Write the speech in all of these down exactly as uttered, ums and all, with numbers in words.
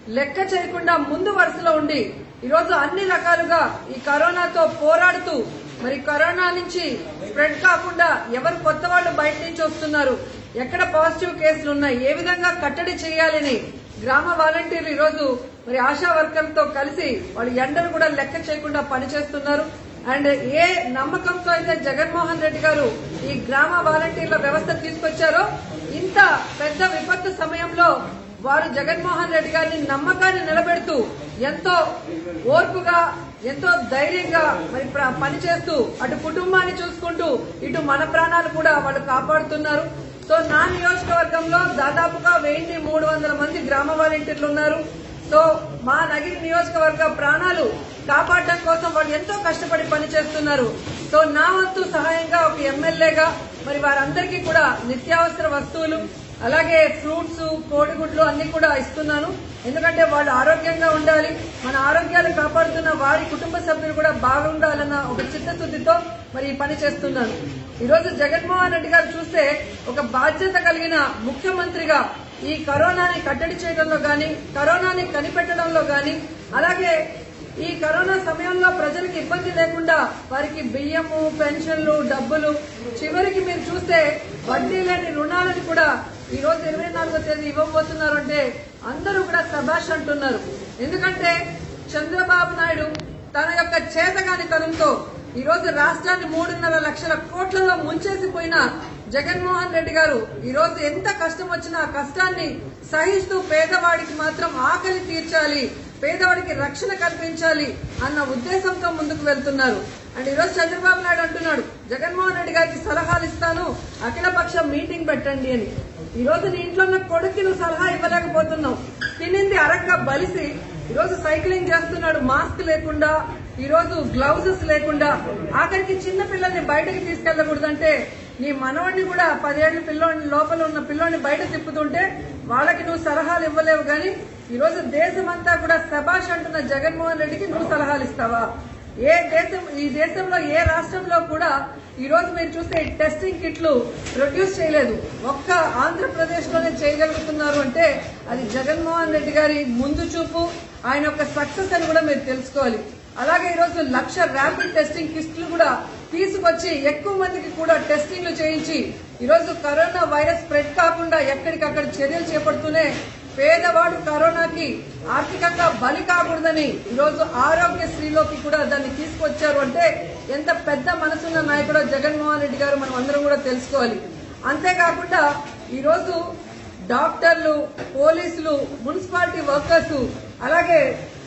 లెక్క చేయకుండా ముందు వరుసలో ఉండి ఈరోజు అన్ని రకాలుగా ఈ కరోనాతో పోరాడుతూ మరి కరోనా నుంచి స్ప్రెడ్ కాకుండా ఎవరు కొత్త వాళ్ళు బయట నుంచి వస్తున్నారు, ఎక్కడ పాజిటివ్ కేసులు ఉన్నాయి, ఏ విధంగా కట్టడి చేయాలని గ్రామ వాలంటీర్లు ఈరోజు మరి ఆశా వర్కర్లతో కలిసి వాళ్ళు ఎండలు కూడా లెక్క చేయకుండా పనిచేస్తున్నారు. అండ్ ఏ నమ్మకంతో అయితే జగన్మోహన్ రెడ్డి గారు ఈ గ్రామ వాలంటీర్ల వ్యవస్థ తీసుకొచ్చారో ఇంత పెద్ద విపత్తు సమయంలో వారు జగన్మోహన్ రెడ్డి గారిని నమ్మకాన్ని నిలబెడుతూ ఎంతో ఓర్పుగా ఎంతో ధైర్యంగా మరి పనిచేస్తూ అటు కుటుంబాన్ని చూసుకుంటూ ఇటు మన ప్రాణాలు కూడా వాళ్ళు కాపాడుతున్నారు. సో నా నియోజకవర్గంలో దాదాపుగా వెయ్యి మూడు వందల మంది గ్రామ వాలంటీర్లు ఉన్నారు. సో మా నగిరి నియోజకవర్గ ప్రాణాలు కాపాడడం కోసం వాళ్ళు ఎంతో కష్టపడి పనిచేస్తున్నారు. సో నా వంతు సహాయంగా ఒక ఎమ్మెల్యేగా మరి వారందరికీ కూడా నిత్యావసర వస్తువులు అలాగే ఫ్రూట్స్ కోడిగుడ్లు అన్ని కూడా ఇస్తున్నాను. ఎందుకంటే వాళ్ళు ఆరోగ్యంగా ఉండాలి, మన ఆరోగ్యాలు కాపాడుతున్న వారి కుటుంబ సభ్యులు కూడా బాగుండాలన్న ఒక చిత్తశుద్దితో మరి ఈ పని చేస్తున్నాను. ఈరోజు జగన్మోహన్ రెడ్డి గారు చూస్తే ఒక బాధ్యత కలిగిన ముఖ్యమంత్రిగా ఈ కరోనాని కట్టడి చేయడంలో గాని కరోనాని కనిపెట్టడంలో గాని అలాగే ఈ కరోనా సమయంలో ప్రజలకు ఇబ్బంది లేకుండా వారికి బియ్యము పెన్షన్లు డబ్బులు చివరికి మీరు చూస్తే వడ్డీ లేని రుణాలను కూడా ఈ రోజు ఇరవై నాలుగో తేదీ ఇవ్వబోతున్నారు అంటే అందరూ కూడా శభాష్ అంటున్నారు. ఎందుకంటే చంద్రబాబు నాయుడు తన యొక్క చేతగానితనంతో ఈ రోజు రాష్ట్రాన్ని మూడున్నర లక్షల కోట్లలో ముంచేసిపోయిన జగన్మోహన్ రెడ్డి గారు ఈ రోజు ఎంత కష్టం వచ్చినా ఆ కష్టాన్ని సహిస్తూ పేదవాడికి మాత్రం ఆకలి తీర్చాలి, పేదవాడికి రక్షణ కల్పించాలి అన్న ఉద్దేశంతో ముందుకు వెళ్తున్నారు. అండ్ ఈరోజు చంద్రబాబు నాయుడు అంటున్నాడు జగన్మోహన్ రెడ్డి గారికి సలహాలు ఇస్తాను, అఖిలపక్ష మీటింగ్ పెట్టండి అని. ఈ రోజు నీ ఇంట్లో ఉన్న కొడుక్కి నువ్వు సలహా ఇవ్వలేకపోతున్నావు. తినింది అరక్క బలిసి ఈరోజు సైక్లింగ్ చేస్తున్నాడు మాస్క్ లేకుండా, ఈ రోజు గ్లౌజెస్ లేకుండా. ఆఖరికి చిన్న పిల్లల్ని బయటకు తీసుకెళ్లకూడదంటే నీ మనవాడిని కూడా పదేళ్ల పిల్లోని లోపల ఉన్న పిల్లోని బయట తిప్పుతుంటే వాళ్ళకి నువ్వు సలహాలు ఇవ్వలేవు. గాని ఈ రోజు దేశమంతా కూడా శభాష్ అంటున్న జగన్మోహన్ రెడ్డికి నువ్వు సలహాలు ఇస్తావా? ఏ దేశం ఈ దేశంలో ఏ రాష్ట్రంలో కూడా ఈ రోజు మీరు చూస్తే టెస్టింగ్ కిట్లు ప్రొడ్యూస్ చేయలేదు. ఒక్క ఆంధ్రప్రదేశ్ లోనే చేయగలుగుతున్నారు అంటే అది జగన్మోహన్ రెడ్డి గారి ముందు చూపు, ఆయన యొక్క సక్సెస్ అని కూడా మీరు తెలుసుకోవాలి. అలాగే ఈ రోజు లక్ష ర్యాపిడ్ టెస్టింగ్ కిట్లు కూడా తీసుకొచ్చి ఎక్కువ మందికి కూడా టెస్టింగ్లు చేయించి ఈ రోజు కరోనా వైరస్ స్ప్రెడ్ కాకుండా ఎక్కడికక్కడ చర్యలు చేపడుతూనే పేదవాడు కరోనాకి ఆర్థికంగా బలి కాకూడదని ఈరోజు ఆరోగ్యశ్రీలోకి కూడా దాన్ని తీసుకొచ్చారు అంటే ఎంత పెద్ద మనసున్న నాయకుడో జగన్మోహన్ రెడ్డి గారు మనం అందరం కూడా తెలుసుకోవాలి. అంతేకాకుండా ఈరోజు డాక్టర్లు, పోలీసులు, మున్సిపాలిటీ వర్కర్స్ అలాగే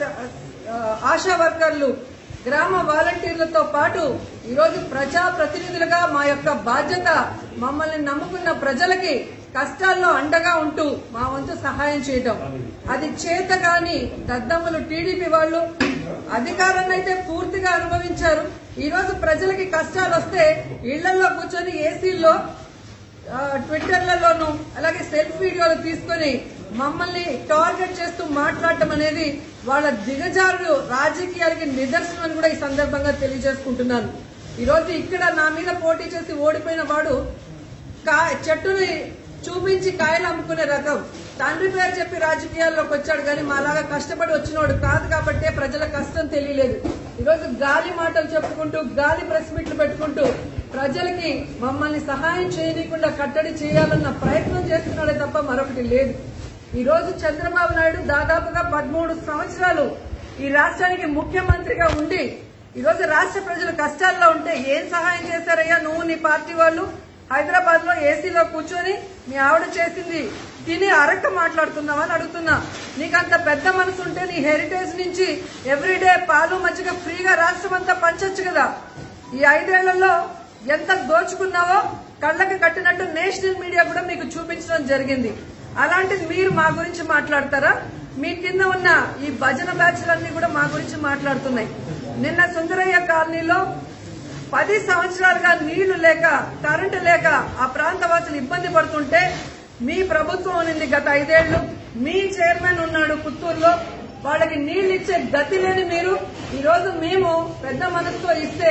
ఆశా వర్కర్లు, గ్రామ వాలంటీర్లతో పాటు ఈరోజు ప్రజా ప్రతినిధులుగా మా యొక్క బాధ్యత మమ్మల్ని నమ్ముకున్న ప్రజలకి కష్టాల్లో అండగా ఉంటూ మా వంతు సహాయం చేయడం. అది చేత కాని దద్దమ్మలు టీడీపీ వాళ్ళు అధికారాన్ని అయితే పూర్తిగా అనుభవించారు. ఈ రోజు ప్రజలకి కష్టాలు వస్తే ఇళ్లలో కూర్చొని ఏసీల్లో ట్విట్టర్లలోనూ అలాగే సెల్ఫీ వీడియోలు తీసుకుని మమ్మల్ని టార్గెట్ చేస్తూ మాట్లాడటం అనేది వాళ్ళ దిగజారుడు రాజకీయాలకి నిదర్శనం అని కూడా ఈ సందర్భంగా తెలియజేసుకుంటున్నాను. ఈ రోజు ఇక్కడ నా మీద పోటీ చేసి ఓడిపోయిన వాడు చెట్టుని చూపించి కాయలు అమ్ముకునే రకం. తండ్రి పేరు చెప్పి రాజకీయాల్లోకి వచ్చాడు కానీ మాలాగా కష్టపడి వచ్చినవాడు కాదు కాబట్టే ప్రజల కష్టం తెలియలేదు. ఈరోజు గాలి మాటలు చెప్పుకుంటూ గాలి ప్రెస్ మీట్లు పెట్టుకుంటూ ప్రజలకి మమ్మల్ని సహాయం చేయనీయకుండా కట్టడి చేయాలన్న ప్రయత్నం చేస్తున్నాడే తప్ప మరొకటి లేదు. ఈ రోజు చంద్రబాబు నాయుడు దాదాపుగా పదమూడు సంవత్సరాలు ఈ రాష్ట్రానికి ముఖ్యమంత్రిగా ఉండి ఈ రోజు రాష్ట్ర ప్రజలు కష్టాల్లో ఉంటే ఏం సహాయం చేశారయ్యా నువ్వు నీ పార్టీ వాళ్ళు? హైదరాబాద్ లో ఏసీలో కూర్చొని మీ ఆవిడ చేసింది తిని అరక్క మాట్లాడుతున్నావని అడుగుతున్నా. నీకంత పెద్ద మనసు ఉంటే నీ హెరిటేజ్ నుంచి ఎవ్రీడే పాలు మజ్జిగ ఫ్రీగా రాష్ట్రం అంతా పంచొచ్చు కదా. ఈ ఐదేళ్లలో ఎంత దోచుకున్నావో కళ్ళకి కట్టినట్టు నేషనల్ మీడియా కూడా మీకు చూపించడం జరిగింది. అలాంటిది మీరు మా గురించి మాట్లాడతారా? మీ కింద ఉన్న ఈ భజన బ్యాచ్లన్నీ కూడా మా గురించి మాట్లాడుతున్నాయి. నిన్న సుందరయ్య కాలనీలో పది సంవత్సరాలుగా నీళ్లు లేక కరెంటు లేక ఆ ప్రాంతవాసులు ఇబ్బంది పడుతుంటే మీ ప్రభుత్వం ఉన్నింది గత ఐదేళ్లు. మీ చైర్మన్ ఉన్నాడు పుత్తూరులో, వాళ్ళకి నీళ్లు ఇచ్చే గతి లేని మీరు ఈ రోజు మేము పెద్ద మనసుతో ఇస్తే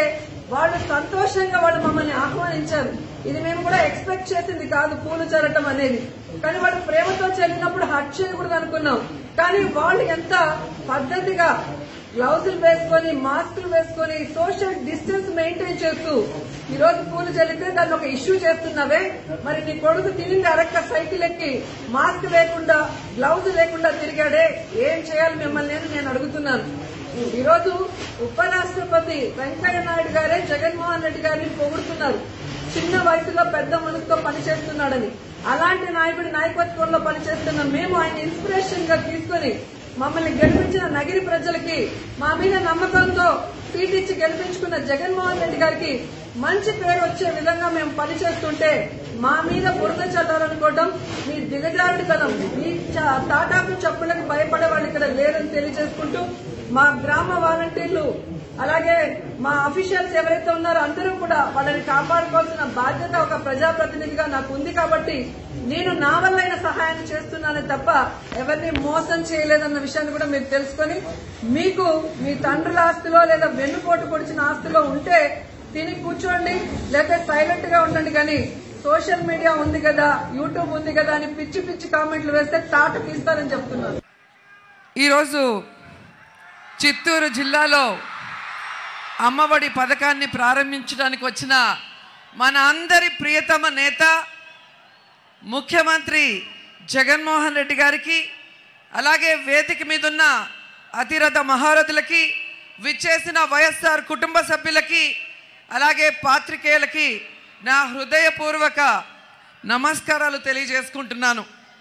వాళ్ళు సంతోషంగా వాళ్ళు మమ్మల్ని ఆహ్వానించారు. ఇది మేము కూడా ఎక్స్పెక్ట్ చేసింది కాదు పూలు చల్లటం అనేది. కానీ వాళ్ళు ప్రేమతో చల్లినప్పుడు హర్ట్ చేయకూడదు అనుకున్నాం. కానీ వాళ్ళు ఎంత పద్ధతిగా గ్లౌజులు వేసుకొని మాస్కులు వేసుకొని సోషల్ డిస్టెన్స్ మెయింటైన్ చేస్తూ ఈ రోజు పూలు చల్లితే దాన్ని ఒక ఇష్యూ చేస్తున్నావే, మరి నీ కొడుకు తిరిగి అరక్క సైకిల్ ఎక్కి మాస్క్ లేకుండా గ్లౌజ్ లేకుండా తిరిగాడే, ఏం చేయాలి మిమ్మల్ని అని నేను అడుగుతున్నాను. ఈ రోజు ఉపరాష్ట్రపతి వెంకయ్య నాయుడు గారే జగన్మోహన్ రెడ్డి గారిని పొగుడుతున్నారు, చిన్న వయసులో పెద్ద మనసుతో పనిచేస్తున్నాడని. అలాంటి నాయకుడి నాయకత్వంలో పనిచేస్తున్న మేము ఆయన ఇన్స్పిరేషన్ గా తీసుకుని మమ్మల్ని గెలిపించిన నగిరి ప్రజలకి, మా మీద నమ్మకంతో సీట్ ఇచ్చి గెలిపించుకున్న జగన్మోహన్ రెడ్డి గారికి మంచి పేరు వచ్చే విధంగా మేము పనిచేస్తుంటే మా మీద బురద చల్లాలనుకోవడం మీ దిగజారుడితనం. మీ తాటాకు చప్పులకు భయపడే వాళ్ళు ఇక్కడ లేరని తెలియజేసుకుంటూ మా గ్రామ వాలంటీర్లు అలాగే మా అఫీషియల్స్ ఎవరైతే ఉన్నారో అందరూ కూడా వాళ్ళని కాపాడుకోవాల్సిన బాధ్యత ఒక ప్రజాప్రతినిధిగా నాకు ఉంది. కాబట్టి నేను నా వల్లైన సహాయాన్ని చేస్తున్నానే తప్ప ఎవరిని మోసం చేయలేదన్న విషయాన్ని కూడా మీరు తెలుసుకొని, మీకు మీ తండ్రుల ఆస్తిలో లేదా వెన్నుపోటు పొడిచిన ఆస్తిలో ఉంటే తిని కూర్చోండి, లేకపోతే సైలెంట్ గా ఉండండి. కానీ సోషల్ మీడియా ఉంది కదా, యూట్యూబ్ ఉంది కదా అని పిచ్చి పిచ్చి కామెంట్లు వేస్తే తాట తీస్తారని చెప్తున్నారు. ఈరోజు చిత్తూరు జిల్లాలో అమ్మఒడి పథకాన్ని ప్రారంభించడానికి వచ్చిన మన అందరి ప్రియతమ నేత ముఖ్యమంత్రి జగన్మోహన్ రెడ్డి గారికి, అలాగే వేదిక మీద ఉన్న అతిరథ మహారథులకి, విచ్చేసిన వైఎస్ఆర్ కుటుంబ సభ్యులకి, అలాగే పాత్రికేయులకి నా హృదయపూర్వక నమస్కారాలు తెలియజేసుకుంటున్నాను.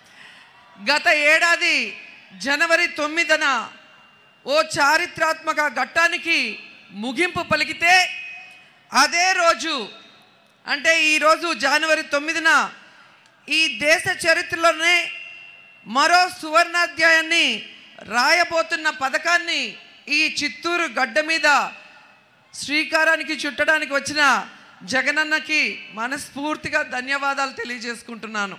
గత ఏడాది జనవరి తొమ్మిదిన ఓ చారిత్రాత్మక ఘట్టానికి ముగింపు పలికితే, అదే రోజు అంటే ఈరోజు జనవరి తొమ్మిదిన ఈ దేశ చరిత్రలోనే మరో సువర్ణాధ్యాయాన్ని రాయబోతున్న పథకాన్ని ఈ చిత్తూరు గడ్డ మీద శ్రీకారానికి చుట్టడానికి వచ్చిన జగనన్నకి మనస్ఫూర్తిగా ధన్యవాదాలు తెలియజేసుకుంటున్నాను.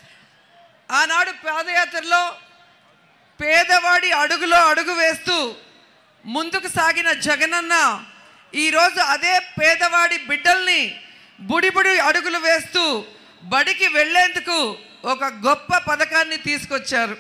ఆనాడు పాదయాత్రలో పేదవాడి అడుగులో అడుగు వేస్తూ ముందుకు సాగిన జగనన్న ఈరోజు అదే పేదవాడి బిడ్డల్ని బుడిబుడి అడుగులు వేస్తూ బడికి వెళ్లేందుకు ఒక గొప్ప పథకాన్ని తీసుకొచ్చారు.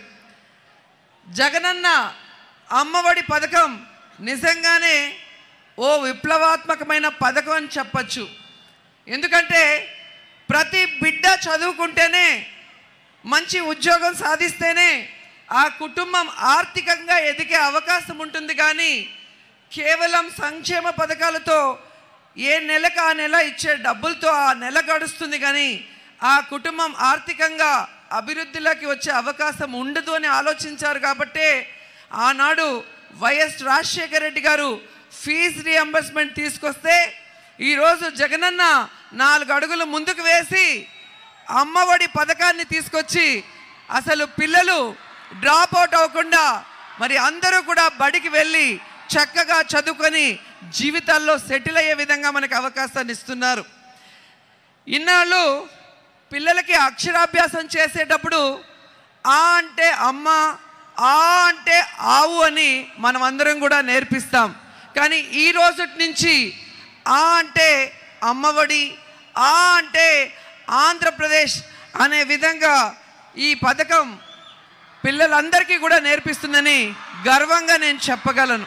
జగనన్న అమ్మఒడి పథకం నిజంగానే ఓ విప్లవాత్మకమైన పథకం అని చెప్పచ్చు. ఎందుకంటే ప్రతి బిడ్డ చదువుకుంటేనే, మంచి ఉద్యోగం సాధిస్తేనే ఆ కుటుంబం ఆర్థికంగా ఎదిగే అవకాశం ఉంటుంది. కానీ కేవలం సంక్షేమ పథకాలతో ఏ నెలకు ఆ నెల ఇచ్చే డబ్బులతో ఆ నెల గడుస్తుంది, కానీ ఆ కుటుంబం ఆర్థికంగా అభివృద్ధిలోకి వచ్చే అవకాశం ఉండదు అని ఆలోచించారు. కాబట్టే ఆనాడు వైఎస్ రాజశేఖర రెడ్డి గారు ఫీజు రియంబర్స్మెంట్ తీసుకొస్తే ఈరోజు జగనన్న నాలుగు అడుగులు ముందుకు వేసి అమ్మఒడి పథకాన్ని తీసుకొచ్చి అసలు పిల్లలు డ్రాప్ అవుట్ అవ్వకుండా మరి అందరూ కూడా బడికి వెళ్ళి చక్కగా చదువుకొని జీవితాల్లో సెటిల్ అయ్యే విధంగా మనకు అవకాశాన్ని ఇస్తున్నారు. ఇన్నాళ్ళు పిల్లలకి అక్షరాభ్యాసం చేసేటప్పుడు ఆ అంటే అమ్మ, ఆ అంటే ఆవు అని మనం అందరం కూడా నేర్పిస్తాం. కానీ ఈ రోజు నుంచి ఆ అంటే అమ్మఒడి, ఆ అంటే ఆంధ్రప్రదేశ్ అనే విధంగా ఈ పథకం పిల్లలందరికీ కూడా నేర్పిస్తుందని గర్వంగా నేను చెప్పగలను.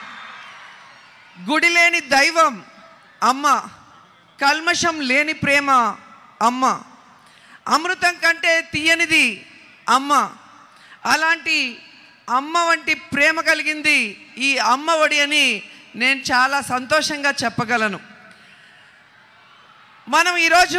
గుడి లేని దైవం అమ్మ, కల్మషం లేని ప్రేమ అమ్మ, అమృతం కంటే తీయనిది అమ్మ. అలాంటి అమ్మ వంటి ప్రేమ కలిగింది ఈ అమ్మ ఒడి అని నేను చాలా సంతోషంగా చెప్పగలను. మనం ఈరోజు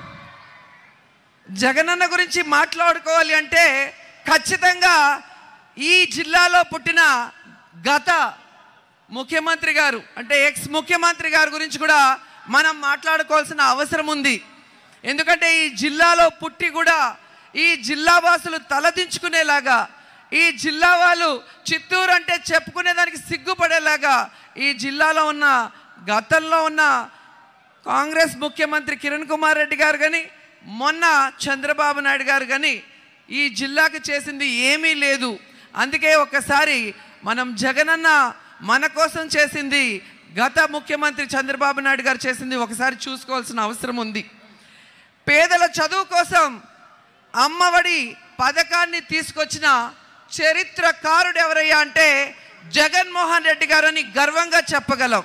జగనన్న గురించి మాట్లాడుకోవాలి అంటే ఖచ్చితంగా ఈ జిల్లాలో పుట్టిన గత ముఖ్యమంత్రి గారు అంటే ఎక్స్ ముఖ్యమంత్రి గారి గురించి కూడా మనం మాట్లాడుకోవాల్సిన అవసరం ఉంది. ఎందుకంటే ఈ జిల్లాలో పుట్టి కూడా ఈ జిల్లా వాసులు తలదించుకునేలాగా, ఈ జిల్లా వాళ్ళు చిత్తూరు అంటే చెప్పుకునేదానికి సిగ్గుపడేలాగా ఈ జిల్లాలో ఉన్న గతంలో ఉన్న కాంగ్రెస్ ముఖ్యమంత్రి కిరణ్ కుమార్ రెడ్డి గారు కానీ, మొన్న చంద్రబాబు నాయుడు గారు కానీ ఈ జిల్లాకు చేసింది ఏమీ లేదు. అందుకే ఒక్కసారి మనం జగనన్న మన కోసం చేసింది గత ముఖ్యమంత్రి చంద్రబాబు నాయుడు గారు చేసింది ఒకసారి చూసుకోవాల్సిన అవసరం ఉంది. పేదల చదువు కోసం అమ్మఒడి పథకాన్ని తీసుకొచ్చిన చరిత్రకారుడు ఎవరయ్యా అంటే జగన్మోహన్ రెడ్డి గారని గర్వంగా చెప్పగలం.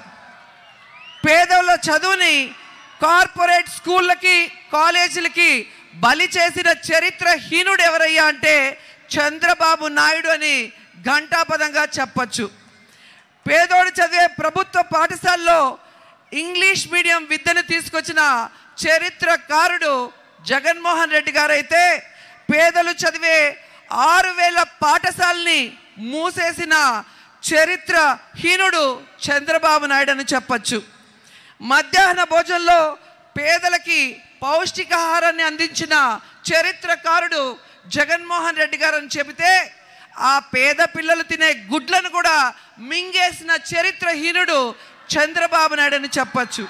పేదల చదువుని కార్పొరేట్ స్కూళ్ళకి కాలేజీలకి బలి చేసిన చరిత్రహీనుడు ఎవరయ్యా అంటే చంద్రబాబు నాయుడు అని ఘంటాపదంగా చెప్పచ్చు. పేదోడు చదివే ప్రభుత్వ పాఠశాలలో ఇంగ్లీష్ మీడియం విద్యను తీసుకొచ్చిన చరిత్రకారుడు జగన్మోహన్ రెడ్డి గారు అయితే పేదలు చదివే ఆరు వేల పాఠశాలని మూసేసిన చరిత్రహీనుడు చంద్రబాబు నాయుడు అని చెప్పచ్చు. మధ్యాహ్న భోజనంలో పేదలకి పౌష్టికాహారాన్ని అందించిన చరిత్రకారుడు జగన్మోహన్ రెడ్డి గారు అని చెబితే ఆ పేద పిల్లలు తినే గుడ్లను కూడా మింగేసిన చరిత్రహీనుడు చంద్రబాబు నాయుడు అని చెప్పచ్చు.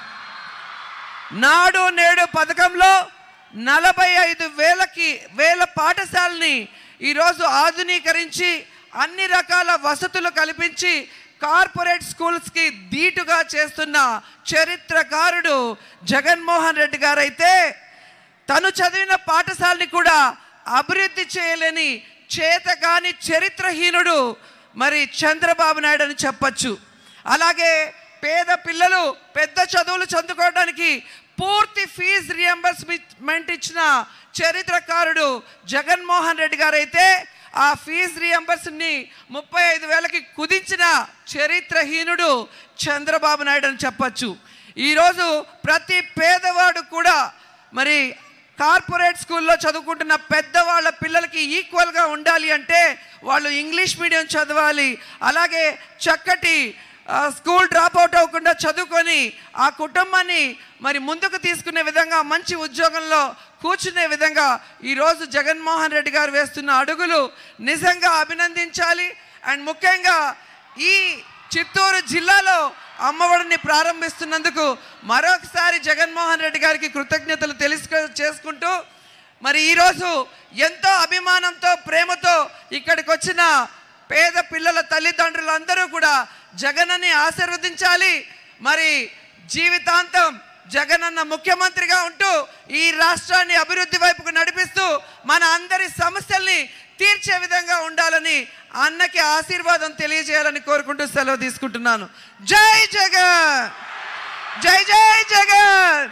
నాడు నేడు పథకంలో నలభై ఐదు వేలకి వేల పాఠశాలని ఈరోజు ఆధునీకరించి అన్ని రకాల వసతులు కల్పించి కార్పొరేట్ స్కూల్స్కి ధీటుగా చేస్తున్న చరిత్రకారుడు జగన్మోహన్ రెడ్డి గారు అయితే తను చదివిన పాఠశాలని కూడా అభివృద్ధి చేయలేని చేతకాని చరిత్రహీనుడు మరి చంద్రబాబు నాయుడు అని చెప్పచ్చు. అలాగే పేద పిల్లలు పెద్ద చదువులు చదువుకోవడానికి పూర్తి ఫీజు రియంబర్స్మెంట్ ఇచ్చిన చరిత్రకారుడు జగన్మోహన్ రెడ్డి గారు అయితే ఆ ఫీజు రియంబర్స్ని ముప్పై ఐదు వేలకి కుదించిన చరిత్రహీనుడు చంద్రబాబు నాయుడు అని చెప్పచ్చు. ఈరోజు ప్రతి పేదవాడు కూడా మరి కార్పొరేట్ స్కూల్లో చదువుకుంటున్న పెద్దవాళ్ళ పిల్లలకి ఈక్వల్గా ఉండాలి అంటే వాళ్ళు ఇంగ్లీష్ మీడియం చదవాలి. అలాగే చక్కటి స్కూల్ డ్రాప్ అవుట్ అవ్వకుండా చదువుకొని ఆ కుటుంబాన్ని మరి ముందుకు తీసుకునే విధంగా మంచి ఉద్యోగంలో కూర్చునే విధంగా ఈరోజు జగన్మోహన్ రెడ్డి గారు వేస్తున్న అడుగులు నిజంగా అభినందించాలి. అండ్ ముఖ్యంగా ఈ చిత్తూరు జిల్లాలో అమ్మఒడిని ప్రారంభిస్తున్నందుకు మరొకసారి జగన్మోహన్ రెడ్డి గారికి కృతజ్ఞతలు తెలుసు చేసుకుంటూ మరి ఈరోజు ఎంతో అభిమానంతో ప్రేమతో ఇక్కడికి వచ్చిన పేద పిల్లల తల్లిదండ్రులందరూ కూడా జగనన్ని ఆశీర్వదించాలి. మరి జీవితాంతం జగనన్న ముఖ్యమంత్రిగా ఉంటూ ఈ రాష్ట్రాన్ని అభివృద్ధి వైపుకు నడిపిస్తూ మన అందరి సమస్యల్ని తీర్చే విధంగా ఉండాలని అన్నకి ఆశీర్వాదం తెలియజేయాలని కోరుకుంటూ సెలవు తీసుకుంటున్నాను. జై జగన్, జై జై జగన్,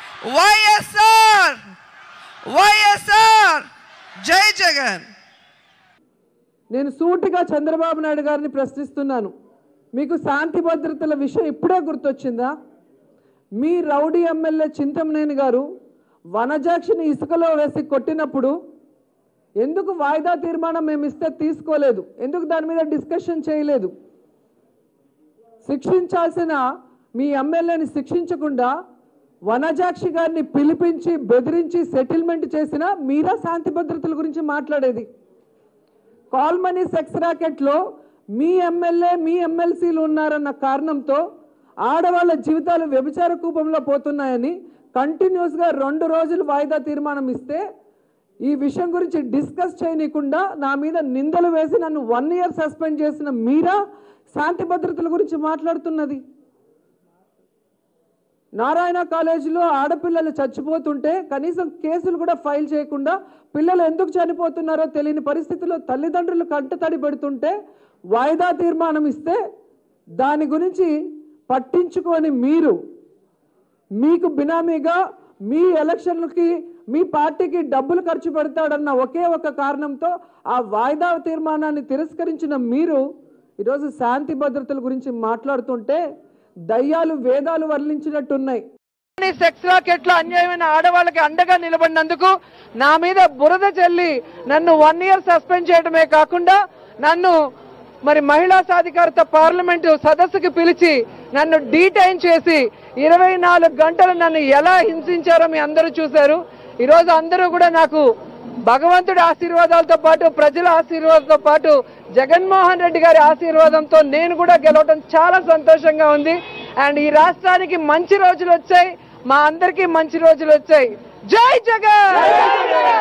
వైఎస్ఆర్ వైఎస్ఆర్, జై జగన్. నేను సూటిగా చంద్రబాబు నాయుడు గారిని ప్రశ్నిస్తున్నాను. మీకు శాంతి భద్రతల విషయం ఇప్పుడే గుర్తొచ్చిందా? మీ రౌడీ ఎమ్మెల్యే చింతమనేని గారు వనజాక్షిని ఇసుకలో వేసి కొట్టినప్పుడు ఎందుకు వాయిదా తీర్మానం మేము ఇస్తే తీసుకోలేదు? ఎందుకు దాని మీద డిస్కషన్ చేయలేదు? శిక్షించాల్సిన మీ ఎమ్మెల్యేని శిక్షించకుండా వనజాక్షి గారిని పిలిపించి బెదిరించి సెటిల్మెంట్ చేసిన మీరా శాంతి భద్రతల గురించి మాట్లాడేది? కాల్ మనీ సెక్స్ రాకెట్లో మీ ఎమ్మెల్యే మీ ఎమ్మెల్సీలు ఉన్నారన్న కారణంతో ఆడవాళ్ళ జీవితాలు వ్యభిచార కూపంలో పోతున్నాయని కంటిన్యూస్గా రెండు రోజులు వాయిదా తీర్మానం ఇస్తే ఈ విషయం గురించి డిస్కస్ చేయనీయకుండా నా మీద నిందలు వేసి నన్ను వన్ ఇయర్ సస్పెండ్ చేసిన మీరా శాంతి భద్రతల గురించి మాట్లాడుతున్నది? నారాయణ కాలేజీలో ఆడపిల్లలు చచ్చిపోతుంటే కనీసం కేసులు కూడా ఫైల్ చేయకుండా పిల్లలు ఎందుకు చనిపోతున్నారో తెలియని పరిస్థితుల్లో తల్లిదండ్రులు కంటతడి పెడుతుంటే వాయిదా తీర్మానం ఇస్తే దాని గురించి పట్టించుకొని మీరు మీకు బినామీగా మీ ఎలక్షన్లకి మీ పార్టీకి డబ్బులు ఖర్చు పెడతాడన్న ఒకే ఒక కారణంతో ఆ వాయిదా తీర్మానాన్ని తిరస్కరించిన మీరు ఈరోజు శాంతి భద్రతల గురించి మాట్లాడుతుంటే దయ్యాలు వేదాలు వర్ణించినట్టున్నాయి. సెక్స్ రాకెట్లో అన్యాయమైన ఆడవాళ్ళకి అండగా నిలబడినందుకు నా మీద బురద చెల్లి నన్ను వన్ ఇయర్ సస్పెండ్ చేయడమే కాకుండా నన్ను మరి మహిళా సాధికారత పార్లమెంటు సదస్సుకి పిలిచి నన్ను డీటైన్ చేసి ఇరవై నాలుగు గంటలు నన్ను ఎలా హింసించారో మీ అందరూ చూశారు. ఈరోజు అందరూ కూడా నాకు భగవంతుడి ఆశీర్వాదాలతో పాటు ప్రజల ఆశీర్వాదంతో పాటు జగన్మోహన్ రెడ్డి గారి ఆశీర్వాదంతో నేను కూడా గెలవడం చాలా సంతోషంగా ఉంది. అండ్ ఈ రాష్ట్రానికి మంచి రోజులు వచ్చాయి, మా అందరికీ మంచి రోజులు వచ్చాయి. జై జగన్.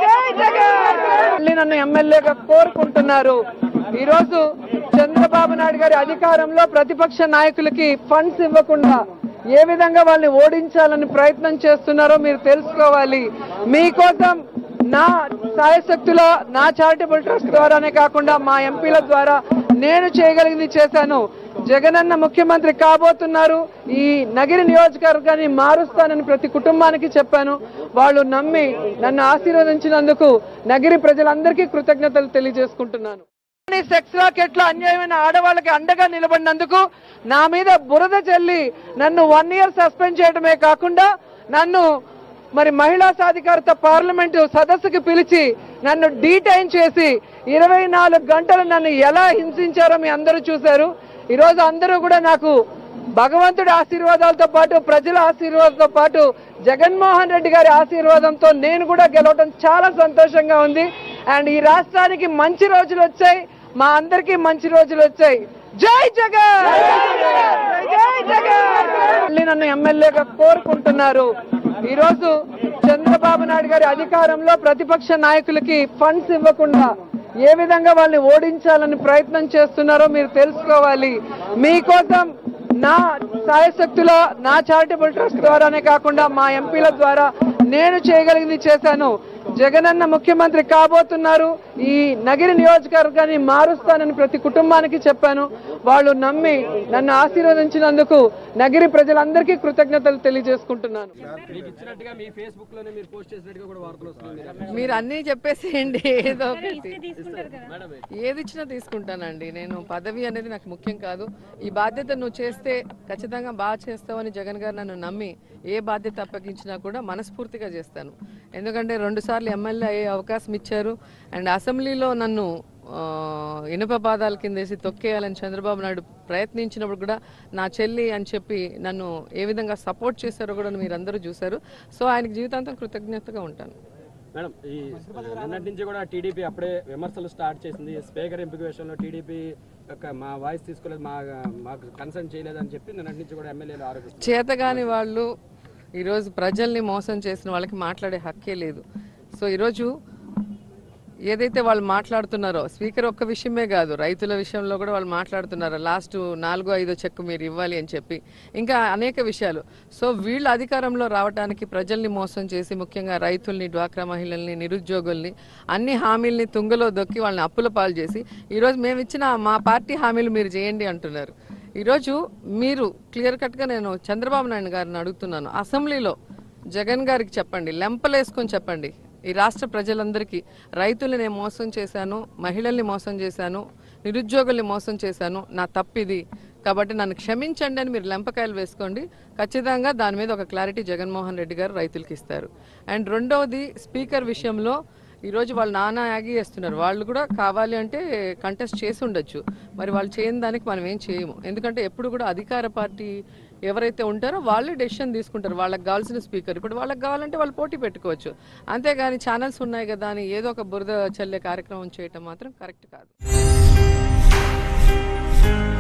నన్ను ఎమ్మెల్యేగా కోరుకుంటున్నారు. ఈరోజు చంద్రబాబు నాయుడు గారి అధికారంలో ప్రతిపక్ష నాయకులకి ఫండ్స్ ఇవ్వకుండా ఏ విధంగా వాళ్ళని ఓడించాలని ప్రయత్నం చేస్తున్నారో మీరు తెలుసుకోవాలి. మీకోసం నా సాయశక్తుల నా చారిటబుల్ ట్రస్ట్ ద్వారానే కాకుండా మా ఎంపీల ద్వారా నేను చేయగలిగింది చేశాను. జగనన్న ముఖ్యమంత్రి కాబోతున్నారు, ఈ నగిరి నియోజకవర్గాన్ని మారుస్తానని ప్రతి కుటుంబానికి చెప్పాను. వాళ్ళు నమ్మి నన్ను ఆశీర్వదించినందుకు నగిరి ప్రజలందరికీ కృతజ్ఞతలు తెలియజేసుకుంటున్నాను. సెక్స్ రాకెట్ లో అన్యాయమైన ఆడవాళ్ళకి అండగా నిలబడినందుకు నా మీద బురద చల్లి నన్ను వన్ ఇయర్ సస్పెండ్ చేయడమే కాకుండా నన్ను మరి మహిళా సాధికారత పార్లమెంటు సదస్సుకి పిలిచి నన్ను డీటైన్ చేసి ఇరవై నాలుగు గంటలు నన్ను ఎలా హింసించారో మీ అందరూ చూశారు. ఈరోజు అందరూ కూడా నాకు భగవంతుడి ఆశీర్వాదాలతో పాటు ప్రజల ఆశీర్వాదంతో పాటు జగన్మోహన్ రెడ్డి గారి ఆశీర్వాదంతో నేను కూడా గెలవడం చాలా సంతోషంగా ఉంది. అండ్ ఈ రాష్ట్రానికి మంచి రోజులు వచ్చాయి, మా అందరికీ మంచి రోజులు వచ్చాయి. జై జగన్, జై జగన్. నన్ను ఎమ్మెల్యేగా కోరుకుంటున్నారు. ఈరోజు చంద్రబాబు నాయుడు గారి అధికారంలో ప్రతిపక్ష నాయకులకి ఫండ్స్ ఇవ్వకుండా ఏ విధంగా వాళ్ళని ఓడించాలని ప్రయత్నం చేస్తున్నారో మీరు తెలుసుకోవాలి. మీకోసం నా సాయశక్తుల నా చారిటబుల్ ట్రస్ట్ ద్వారానే కాకుండా మా ఎంపీల ద్వారా నేను చేయగలిగింది చేశాను. జగనన్న ముఖ్యమంత్రి కాబోతున్నారు, ఈ నగిరి నియోజకవర్గాన్ని మారుస్తానని ప్రతి కుటుంబానికి చెప్పాను. వాళ్ళు నమ్మి నన్ను ఆశీర్వదించినందుకు నగిరి ప్రజలందరికీ కృతజ్ఞతలు తెలియజేసుకుంటున్నాను. మీరు అన్ని చెప్పేసేయండి, ఏదో ఒకటి ఏది ఇచ్చినా తీసుకుంటానండి. నేను పదవి అనేది నాకు ముఖ్యం కాదు. ఈ బాధ్యత నువ్వు చేస్తే ఖచ్చితంగా బాగా చేస్తావని జగన్ గారు నన్ను నమ్మి ఏ బాధ్యత అప్పగించినా కూడా మనస్ఫూర్తిగా చేస్తాను. ఎందుకంటే రెండు సార్లు ఎమ్మెల్యే అయ్యే అవకాశం ఇచ్చారు. అండ్ అసెంబ్లీలో నన్ను ఇనుప పాదాల కిందేసి తొక్కేయాలని చంద్రబాబు నాయుడు ప్రయత్నించినప్పుడు కూడా నా చెల్లి అని చెప్పి నన్ను ఏ విధంగా సపోర్ట్ చేశారో కూడా మీరందరూ చూశారు. సో ఆయనకు జీవితాంతం కృతజ్ఞతగా ఉంటాను. మేడం, ఈ నిన్నటి నుంచి కూడా టీడీపీ అప్పుడే విమర్శలు స్టార్ట్ చేసింది. స్పీకర్ ఎంపిక విషయంలో టీడీపీ యొక్క మా వాయిస్ తీసుకోలేదు, మా మాకు కన్సల్ట్ చేయలేదని చెప్పి నిన్నటి నుంచి కూడా ఎమ్మెల్యేలు ఆరోపిస్తారు. చేతగాని వాళ్ళు ఈరోజు ప్రజల్ని మోసం చేసిన వాళ్ళకి మాట్లాడే హక్కే లేదు. సో ఈరోజు ఏదైతే వాళ్ళు మాట్లాడుతున్నారో స్పీకర్ ఒక్క విషయమే కాదు, రైతుల విషయంలో కూడా వాళ్ళు మాట్లాడుతున్నారు. లాస్ట్ నాలుగో ఐదో చెక్కు మీరు ఇవ్వాలి అని చెప్పి ఇంకా అనేక విషయాలు. సో వీళ్ళు అధికారంలో రావడానికి ప్రజల్ని మోసం చేసి ముఖ్యంగా రైతుల్ని, డ్వాక్రా మహిళల్ని, నిరుద్యోగుల్ని అన్ని హామీల్ని తుంగలో దొక్కి వాళ్ళని అప్పుల పాలు చేసి ఈరోజు మేము ఇచ్చిన మా పార్టీ హామీలు మీరు చేయండి అంటున్నారు. ఈరోజు మీరు క్లియర్ కట్గా నేను చంద్రబాబు నాయుడు గారిని అడుగుతున్నాను, అసెంబ్లీలో జగన్ గారికి చెప్పండి, లెంపలేసుకొని చెప్పండి, ఈ రాష్ట్ర ప్రజలందరికీ రైతుల్ని నేను మోసం చేశాను, మహిళల్ని మోసం చేశాను, నిరుద్యోగుల్ని మోసం చేశాను, నా తప్పిది కాబట్టి నన్ను క్షమించండి అని మీరు లెంపకాయలు వేసుకోండి. ఖచ్చితంగా దాని మీద ఒక క్లారిటీ జగన్మోహన్ రెడ్డి గారు రైతులకి ఇస్తారు. అండ్ రెండవది స్పీకర్ విషయంలో ఈరోజు వాళ్ళు నానా యాగి చేస్తున్నారు. వాళ్ళు కూడా కావాలి అంటే కంటెస్ట్ చేసి ఉండొచ్చు, మరి వాళ్ళు చేయని దానికి మనం ఏం చేయము. ఎందుకంటే ఎప్పుడు కూడా అధికార పార్టీ ఎవరైతే ఉంటారో వాళ్ళే డెసిషన్ తీసుకుంటారు. వాళ్ళకి కావాల్సిన స్పీకర్ ఇప్పుడు వాళ్ళకి కావాలంటే వాళ్ళు పోటీ పెట్టుకోవచ్చు. అంతేగాని ఛానల్స్ ఉన్నాయి కదా అని ఏదో ఒక బురద చల్లే కార్యక్రమం చేయటం మాత్రం కరెక్ట్ కాదు.